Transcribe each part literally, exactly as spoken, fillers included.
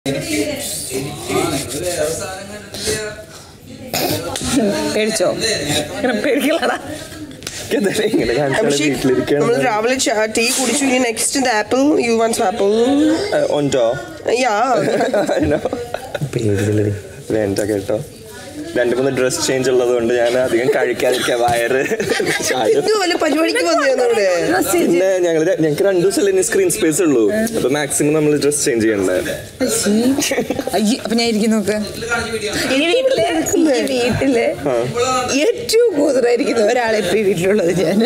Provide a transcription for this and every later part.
പേടിച്ചോ? പേടിക്കലടാ. രാവിലെ ടീ കുടിച്ചു. ഇനി next apple. You want apple? Yeah. വേണ്ട കേട്ടോ. രണ്ടു മൂന്ന് ഡ്രസ് ചേഞ്ച് ഉള്ളത് കൊണ്ട് ഞാൻ അധികം കഴിക്കാതിരിക്കാം. വയറ് പരിപാടിക്ക് പിന്നെ ഞങ്ങള് ഞങ്ങൾക്ക് രണ്ടു ദിവസം സ്ക്രീൻ സ്പേസ് ഉള്ളൂ. അപ്പൊ മാക്സിമം നമ്മൾ ഡ്രസ് ചേഞ്ച് ചെയ്യണ്ടേ. അപ്പൊ ഞാൻ ഇരിക്കുന്നു നോക്ക്. ഈ വീട്ടില് വീട്ടില് ഏറ്റവും കൂടുതലായിരിക്കുന്നു ഒരാളെപ്പോ ഈ വീട്ടിലുള്ളത് ഞാൻ.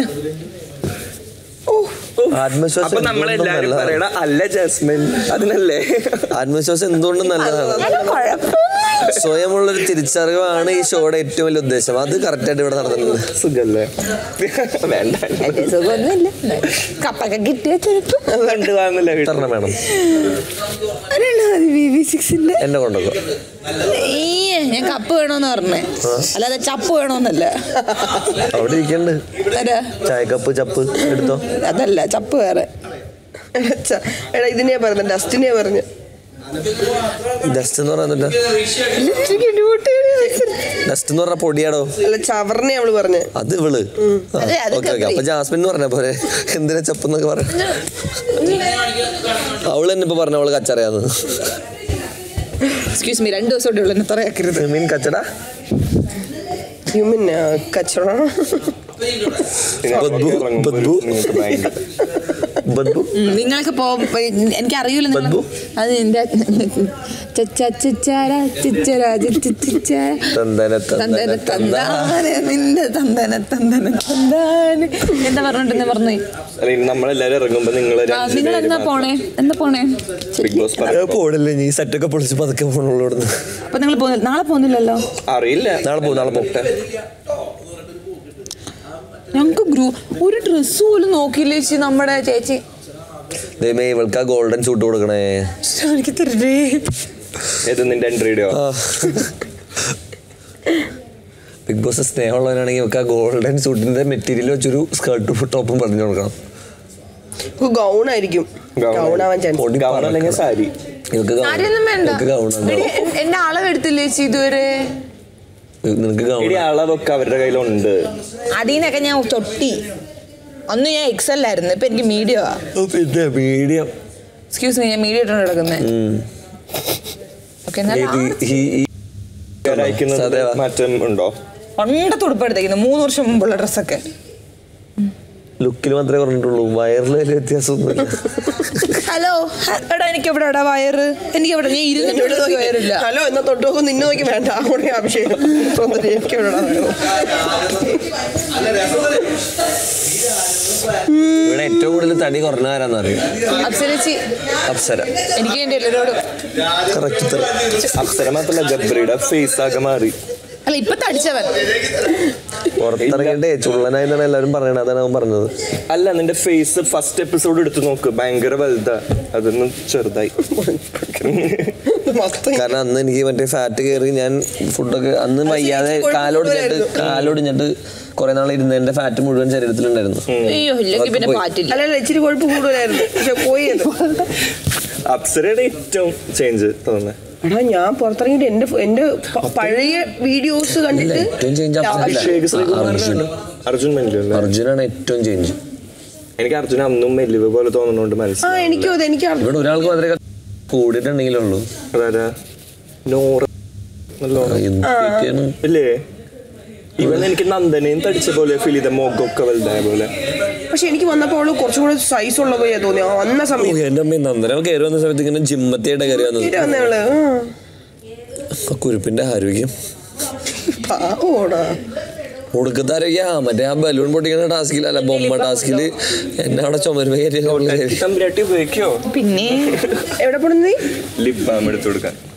അപ്പൊ നമ്മളെല്ലാരും പറയണ അല്ല ജാസ്മിൻ അതിനല്ലേ. ആത്മവിശ്വാസം എന്തുകൊണ്ടും നല്ലതാണ്. സ്വയമുള്ളൊരു തിരിച്ചറിവാണ് ഈ ഷോയുടെ ഏറ്റവും വലിയ ഉദ്ദേശം. അത് കറക്റ്റ് ആയിട്ട് ഇവിടെ നടത്തുന്നത്. സുഖല്ലേ? വേണ്ട, സുഖമൊന്നുമില്ല. കപ്പൊക്കെ കിട്ടിയ വേണം വേണം എന്നെ കൊണ്ടൊക്കെ. ഞാൻ കപ്പ് വേണോന്ന് പറഞ്ഞേ, അല്ലാതെ ചപ്പ് വേണോന്നല്ല. അവിടെ ഇരിക്കണ്ട് ചായക്കപ്പ് ചപ്പ് എടുത്തോ. അതല്ല, ചപ്പ് വേറെ. എടാ ഇതിനെയാ പറഞ്ഞ, ഡസ്റ്റിനെയാ പറഞ്ഞ. ഡസ്റ്റ് എന്ന് പറയുന്നില്ല. ഡസ്റ്റ് എന്ന് പറഞ്ഞ പൊടിയാടോ. അല്ല ചവറിനെ അവള് പറഞ്ഞ. അത് ഇവള്. Okay okay. അപ്പൊ ജാസ്മിൻ എന്ന് പറഞ്ഞ പോലെ എന്തിനാ ചപ്പെന്നൊക്കെ പറഞ്ഞ. അവള് തന്നെ ഇപ്പൊ പറഞ്ഞ അവള് കച്ചറയാന്ന്. എക്സ്ക്യൂസ് മീ, രണ്ടു ദിവസം കൊണ്ട് എന്നെ തറയാക്കരുത്. മീൻ കച്ചട ഹ്യൂമൻ കച്ചറ. നിങ്ങൾക്ക് എനിക്കറിയൂല. അത് എന്റെ എന്താ പറഞ്ഞിട്ട് പറഞ്ഞു. നമ്മളെല്ലാരും ഇറങ്ങുമ്പോ നിങ്ങൾ എന്താ പോണേ എന്താ പോണേ പോണില്ലേ? നീ സെറ്റൊക്കെ പൊളിച്ച് പതുക്കെ പോണുള്ളൂ. അപ്പൊ നിങ്ങൾ നാളെ പോകുന്നില്ലല്ലോ? അറിയില്ല. നാളെ പോകും നാളെ പോട്ടെ. ഞങ്ങക്ക് ഗ്രൂ ഒരു ഡ്രസ് പോലും നോക്കിയില്ലേ ചേച്ചി നമ്മുടെ ചേച്ചി. ഇവൾക്ക് ഗോൾഡൻ സൂട്ട് കൊടുക്കണേ. എനിക്ക് തരേ. ബിഗ് ബോസ് സ്നേഹമുള്ളവരാണെങ്കിൽ ഇവൾക്ക് ആ ഗോൾഡൻ സൂട്ടിന്റെ മെറ്റീരിയൽ വെച്ചൊരു സ്കേർട്ടും ടോപ്പും പറഞ്ഞു കൊടുക്കണം. ഗൗൺ ആയിരിക്കും. സാരി. എന്റെ അളവെടുത്തില്ലേ ചേച്ചി ഇതുവരെ? അളവൊക്കെ അവരുടെ കയ്യിലുണ്ട്. അതിനൊക്കെ ഞാൻ തൊട്ടി. അന്ന് ഞാൻ എക്സൽ ആയിരുന്നു, ഇപ്പൊ എനിക്ക് മീഡിയം. പിന്നെ മീഡിയം. എക്സ്ക്യൂസ് മീ, ഞാൻ മീഡിയം ഇട്ടാണ് കിടക്കുന്നത്. മാറ്റം ഉണ്ടോ? പണ്ടത്തെ ഉടുപ്പെടുത്തേക്കുന്നു, മൂന്ന് വർഷം മുമ്പുള്ള ഡ്രസ്സൊക്കെ. ലുക്കിൽ മാത്രമേ പറഞ്ഞിട്ടുള്ളൂ, വയറിൽ വലിയ വ്യത്യാസമൊന്നുമില്ല. ഹലോ എടാ, എനിക്ക് എവിടെ എടാ വയറ്? എനിക്ക് എവിടെ? ഞാൻ ഇരുന്നിട്ട് വയറില്ല. ഹലോ എന്നാ തൊട്ട് നോക്കും. നിന്നെ നോക്കി വേണ്ട. അഭിഷേകം എനിക്ക് എവിടെ ഇവിടെ ഏറ്റവും കൂടുതൽ തടി കുറഞ്ഞവരാന്ന് അറിയാം. അപ്സരച്ചി. അപ്സര. എനിക്ക് വേണ്ടി എല്ലാവരോടും അപ്സര മാത്രമല്ല ഗബ്രിയുടെ ഫേസ് ആകെ മാറി. അല്ല ഇപ്പൊ തടിച്ചവൻ പുറത്തിറങ്ങിട്ടേ ചുള്ളനായി എന്നാണ് എല്ലാവരും പറയണത്. അതാണ് അവൻ പറഞ്ഞത്. അല്ല നിന്റെ ഫേസ് ഫസ്റ്റ് എപ്പിസോഡ് എടുത്ത് നോക്ക്, ഭയങ്കര വലുതാ. അതൊന്നും ചെറുതായി. കാരണം അന്ന് എനിക്ക് മറ്റേ ഫാറ്റ് കയറി ഞാൻ ഫുഡൊക്കെ അന്ന് വയ്യാതെ കാലൊടിഞ്ഞിട്ട് കാലൊടിഞ്ഞിട്ട് കുറെ നാൾ ഇരുന്ന് എന്റെ ഫാറ്റ് മുഴുവൻ ശരീരത്തിലുണ്ടായിരുന്നു. ഇച്ചിരി കൊഴുപ്പ് കൂടുതലായിരുന്നു. പക്ഷെ പോയി. അപ്സരയുടെ ഏറ്റവും ചേഞ്ച് തോന്നുന്നത്. എടാ ഞാൻ പുറത്തിറങ്ങിയിട്ട് എന്റെ എന്റെ പഴയ വീഡിയോസ് കണ്ടിട്ട് അർജുനാണ് ഏറ്റവും ചേഞ്ച്. എനിക്ക് അർജുന അന്നും മെല്ലിവ് പോലെ തോന്നുന്നുണ്ട് മനസ്സിലായി. എനിക്കും അതെ. എനിക്ക് ഇവിടെ ഒരാൾക്ക് മാത്രമേ കൂടിയിട്ടുണ്ടെങ്കിലുള്ളൂ. അതാരാ? നൂറ് അല്ലേ? ഇവൻ എനിക്ക് നന്ദനയും തടിച്ച പോലെ ഫീൽ ചെയ്ത, മോഗൊക്കെ വലുതായ പോലെ. പക്ഷെ എനിക്ക് വന്നപ്പോൾ കുറച്ചും കൂടെ സൈസ് ഉള്ള പോയാ തോന്നി വന്ന സമയം. എന്റെ അമ്മ നന്ദന കയറി വന്ന സമയത്ത് ഇങ്ങനെ ജിമ്മത്തിയായിട്ട് കയറി വന്നത്. കുരുപ്പിന്റെ ആരോഗ്യം ഒടുക്കത്തെ ആരോഗ്യ. മറ്റേ ആ ബലൂൺ പൊട്ടിക്കുന്ന ടാസ്കിലല്ല, ബൊമ്മ ടാസ്കില് എന്നെ അവിടെ ചുമരുമ കയറ്റി ഉപയോഗിക്കോ. പിന്നെ എവിടെ പോണു? ലിപ് ബാം എടുത്തു കൊടുക്കാൻ.